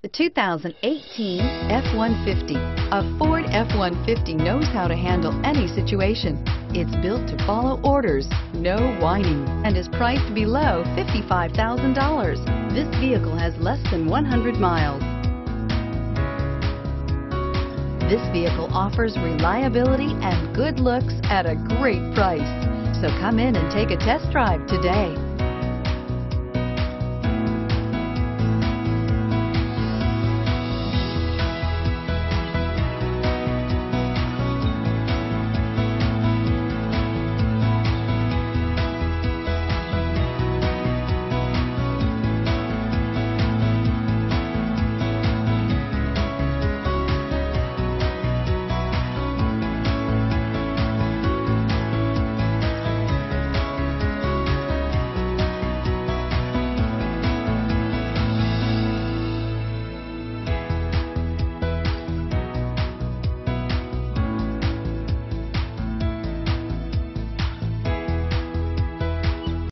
The 2018 F-150. A Ford F-150 knows how to handle any situation. It's built to follow orders, no whining, and is priced below $55,000. This vehicle has less than 100 miles. This vehicle offers reliability and good looks at a great price. So come in and take a test drive today.